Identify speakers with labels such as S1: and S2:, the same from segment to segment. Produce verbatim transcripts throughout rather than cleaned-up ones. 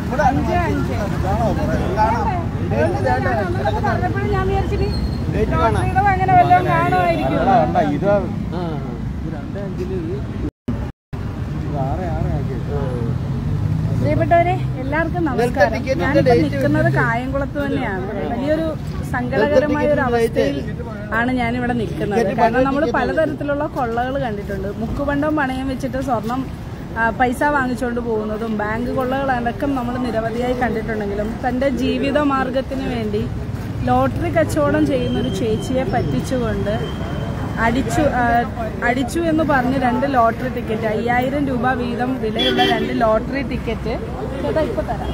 S1: അഞ്ച് അഞ്ച് പറഞ്ഞപ്പോഴും ഞാൻ വിചാരിച്ചിട്ട് അങ്ങനെ വല്ലതും കാണുമായിരിക്കും. പ്രിയപ്പെട്ടവരെ, എല്ലാവർക്കും നമസ്കാരം. ഞാനിപ്പോൾ നിൽക്കുന്നത് കായംകുളത്ത് തന്നെയാണ്. വലിയൊരു സങ്കടകരമായ ഒരു അവസ്ഥയിൽ ആണ് ഞാനിവിടെ നിൽക്കുന്നത്. കാരണം നമ്മൾ പലതരത്തിലുള്ള കൊള്ളകൾ കണ്ടിട്ടുണ്ട്. മുക്കുപണ്ടം പണയം വെച്ചിട്ട് സ്വർണം പൈസ വാങ്ങിച്ചുകൊണ്ട് പോകുന്നതും ബാങ്ക് കൊള്ളകൾ അടക്കം നമ്മൾ നിരവധിയായി കണ്ടിട്ടുണ്ടെങ്കിലും തൻ്റെ ജീവിത മാർഗത്തിന് വേണ്ടി ലോട്ടറി കച്ചവടം ചെയ്യുന്നൊരു ചേച്ചിയെ പറ്റിച്ചുകൊണ്ട് അടിച്ചു അടിച്ചു എന്ന് പറഞ്ഞ് രണ്ട് ലോട്ടറി ടിക്കറ്റ്, അയ്യായിരം രൂപ വീതം വിലയുള്ള രണ്ട് ലോട്ടറി ടിക്കറ്റ് ചേട്ടാ ഇപ്പോൾ തരാം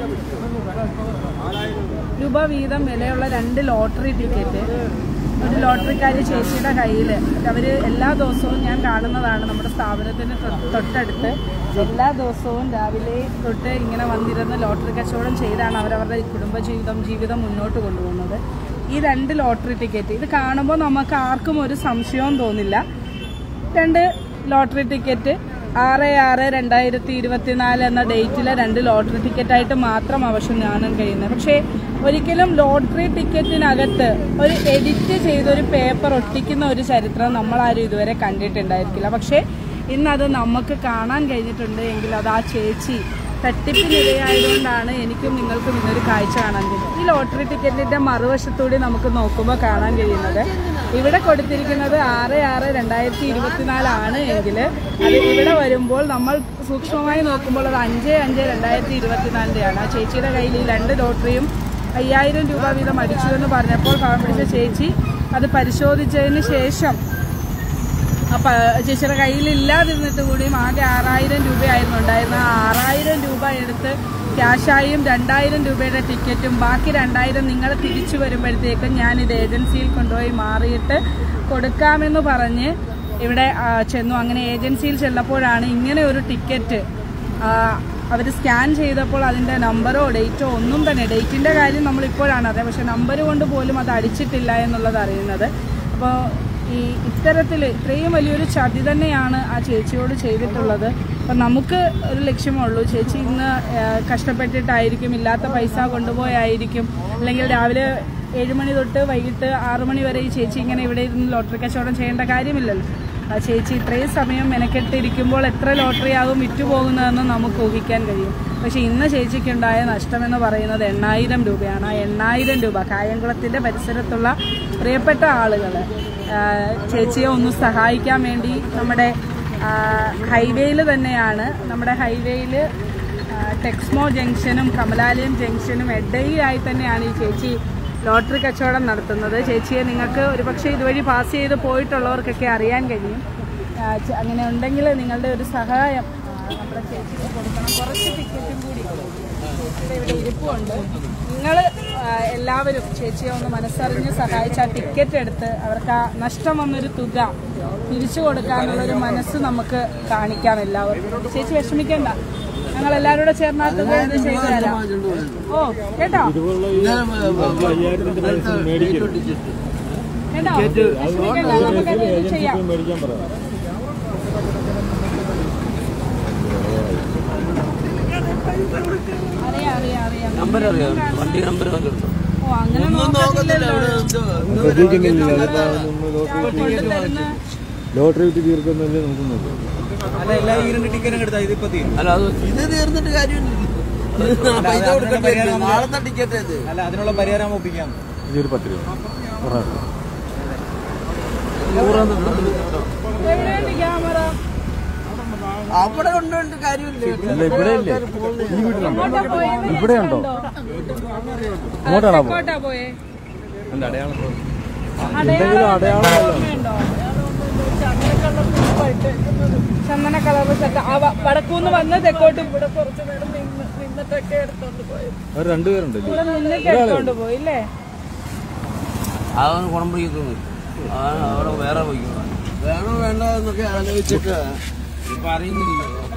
S1: രൂപ വീതം വിലയുള്ള രണ്ട് ലോട്ടറി ടിക്കറ്റ് ഒരു ലോട്ടറിക്കാരി ചേച്ചിയുടെ കയ്യിൽ. അവർ എല്ലാ ദിവസവും ഞാൻ കാണുന്നതാണ്. നമ്മുടെ സ്ഥാപനത്തിന് തൊട്ടടുത്ത് എല്ലാ ദിവസവും രാവിലെ തൊട്ട് ഇങ്ങനെ വന്നിരുന്ന് ലോട്ടറി കച്ചവടം ചെയ്താണ് അവരവരുടെ കുടുംബജീവിതം ജീവിതം മുന്നോട്ട് കൊണ്ടുപോകുന്നത്. ഈ രണ്ട് ലോട്ടറി ടിക്കറ്റ് ഇത് കാണുമ്പോൾ നമുക്ക് ആർക്കും ഒരു സംശയവും തോന്നില്ല. രണ്ട് ലോട്ടറി ടിക്കറ്റ് ആറ് ആറ് രണ്ടായിരത്തി ഇരുപത്തിനാല് എന്ന ഡേറ്റിലെ രണ്ട് ലോട്ടറി ടിക്കറ്റായിട്ട് മാത്രം ആവശ്യം കാണാൻ കഴിയുന്നത്. പക്ഷേ ഒരിക്കലും ലോട്ടറി ടിക്കറ്റിനകത്ത് ഒരു എഡിറ്റ് ചെയ്തൊരു പേപ്പർ ഒട്ടിക്കുന്ന ഒരു ചരിത്രം നമ്മളാരും ഇതുവരെ കണ്ടിട്ടുണ്ടായിരിക്കില്ല. പക്ഷേ ഇന്നത് നമുക്ക് കാണാൻ കഴിഞ്ഞിട്ടുണ്ട് എങ്കിൽ അത് ആ ചേച്ചി തട്ടിപ്പിനിരയായതുകൊണ്ടാണ് എനിക്കും നിങ്ങൾക്കും ഇന്നൊരു കാഴ്ച കാണാൻ കഴിയും. ഈ ലോട്ടറി ടിക്കറ്റിന്റെ മറുവശത്തൂടെ നമുക്ക് നോക്കുമ്പോൾ കാണാൻ കഴിയുന്നത് ഇവിടെ കൊടുത്തിരിക്കുന്നത് ആറ് ആറ് രണ്ടായിരത്തി ഇരുപത്തിനാലാണ് എങ്കിൽ അത് ഇവിടെ വരുമ്പോൾ നമ്മൾ സൂക്ഷ്മമായി നോക്കുമ്പോൾ അത് അഞ്ച് അഞ്ച് രണ്ടായിരത്തി ഇരുപത്തിനാലിൻ്റെയാണ്. ആ ചേച്ചിയുടെ കയ്യിൽ ഈ രണ്ട് ലോട്ടറിയും അയ്യായിരം രൂപ വീതം അടിച്ചു എന്ന് പറഞ്ഞപ്പോൾ പണം പിടിച്ച ചേച്ചി അത് പരിശോധിച്ചതിന് ശേഷം അപ്പം ചേച്ചിയുടെ കയ്യിലില്ലാതിരുന്നിട്ട് കൂടിയും ആകെ ആറായിരം രൂപയായിരുന്നു ഉണ്ടായിരുന്നത്. ആ ആറായിരം രൂപ എടുത്ത് ക്യാഷായും രണ്ടായിരം രൂപയുടെ ടിക്കറ്റും ബാക്കി രണ്ടായിരം നിങ്ങൾ തിരിച്ചു വരുമ്പോഴത്തേക്കും ഞാനിത് ഏജൻസിയിൽ കൊണ്ടുപോയി മാറിയിട്ട് കൊടുക്കാമെന്ന് പറഞ്ഞ് ഇവിടെ ചെന്നു. അങ്ങനെ ഏജൻസിയിൽ ചെന്നപ്പോഴാണ് ഇങ്ങനെ ഒരു ടിക്കറ്റ് അവർ സ്കാൻ ചെയ്തപ്പോൾ അതിൻ്റെ നമ്പറോ ഡേറ്റോ ഒന്നും തന്നെ, ഡേറ്റിൻ്റെ കാര്യം നമ്മളിപ്പോഴാണ് അറിയാം, പക്ഷെ നമ്പർ കൊണ്ട് പോലും അത് അടിച്ചിട്ടില്ല എന്നുള്ളത് അറിയുന്നത്. അപ്പോൾ ഈ ഇത്തരത്തിൽ ഇത്രയും വലിയൊരു ചതി തന്നെയാണ് ആ ചേച്ചിയോട് ചെയ്തിട്ടുള്ളത്. അപ്പം നമുക്ക് ഒരു ലക്ഷ്യമുള്ളൂ, ചേച്ചി ഇന്ന് കഷ്ടപ്പെട്ടിട്ടായിരിക്കും, ഇല്ലാത്ത പൈസ കൊണ്ടുപോയായിരിക്കും, അല്ലെങ്കിൽ രാവിലെ ഏഴ് മണി തൊട്ട് വൈകിട്ട് ആറു മണി വരെ ഈ ചേച്ചി ഇങ്ങനെ ഇവിടെ ഇരുന്ന് ലോട്ടറി കച്ചവടം ചെയ്യേണ്ട കാര്യമില്ലല്ലോ. ആ ചേച്ചി ഇത്രയും സമയം മെനക്കെട്ടിരിക്കുമ്പോൾ എത്ര ലോട്ടറിയാകും വിറ്റുപോകുന്നതെന്ന് നമുക്ക് ഊഹിക്കാൻ കഴിയും. പക്ഷെ ഇന്ന് ചേച്ചിക്കുണ്ടായ നഷ്ടമെന്ന് പറയുന്നത് എണ്ണായിരം രൂപയാണ്. ആ എണ്ണായിരം രൂപ കായംകുളത്തിൻ്റെ പരിസരത്തുള്ള പ്രിയപ്പെട്ട ആളുകൾ ചേച്ചിയെ ഒന്ന് സഹായിക്കാൻ വേണ്ടി നമ്മുടെ ഹൈവേയിൽ തന്നെയാണ്, നമ്മുടെ ഹൈവേയിൽ ടെക്സ്മോ ജംഗ്ഷനും കമലാലയം ജംഗ്ഷനും ഇടയിലായി തന്നെയാണ് ഈ ചേച്ചി ലോട്ടറി കച്ചവടം നടത്തുന്നത്. ചേച്ചിയെ നിങ്ങൾക്ക് ഒരുപക്ഷെ ഇതുവഴി പാസ് ചെയ്ത് പോയിട്ടുള്ളവർക്കൊക്കെ അറിയാൻ കഴിയും. അങ്ങനെ ഉണ്ടെങ്കിൽ നിങ്ങളുടെ ഒരു സഹായം നമ്മുടെ ചേച്ചിക്ക് കൊടുക്കണം. കുറച്ച് ടിക്കറ്റും കൂടി ഇവിടെ ഇരിപ്പുണ്ട്. നിങ്ങൾ എല്ലാവരും ചേച്ചിയെ ഒന്ന് മനസ്സറിഞ്ഞ് സഹായിച്ച് ആ ടിക്കറ്റ് എടുത്ത് അവർക്ക് ആ നഷ്ടം വന്നൊരു തുക തിരിച്ചു കൊടുക്കാനുള്ളൊരു മനസ്സ് നമുക്ക് കാണിക്കാം എല്ലാവർക്കും. ചേച്ചി വിഷമിക്കേണ്ട, ഞങ്ങൾ എല്ലാവരും കൂടെ ചേർന്നാട്ട് ചെയ്തു തരാം. ഓ കേട്ടോ കേട്ടോ നമുക്കത് ചെയ്യാം. അറിയാം അറിയാം അറിയാം ഓ അങ്ങനെ
S2: ലോട്ടറി വിറ്റ് തീർക്കുന്നല്ലേ നമുക്ക് നോക്കാം.
S3: അതിനുള്ള പരിഹാരം ഒപ്പിക്കാം.
S2: ഇതൊരു പത്ത് രൂപ
S3: അവിടെ കൊണ്ടുകൊണ്ട് കാര്യമില്ല.
S2: ഇവിടെ ഇല്ലേ, ഈ വീട്ടിലുണ്ടോ? ഇവിടെ ഉണ്ടോ? അങ്ങോട്ടാണോ
S1: പോയേ?
S2: എന്തെങ്കിലും അടയാളമല്ലോ.
S1: ചന്ദന കളർ വടക്കൂന്ന് വന്ന് തെക്കോട്ടും ഇവിടെ കുറച്ച് നേരം നിന്നിട്ടൊക്കെ എടുത്തോണ്ട് പോയി.
S2: അവർ രണ്ടുപേരുണ്ടല്ലോ,
S1: ഇവിടെ നിന്നൊക്കെ എടുത്തോണ്ട് പോയില്ലേ?
S3: അതൊന്ന് കുണം പിടിക്കുന്നു, അവിടെ വേറെ പോയിക്കും. വേണോ വേണ്ട എന്നൊക്കെ ആലോചിച്ചിട്ട് ഇപ്പൊ അറിയുന്നില്ല.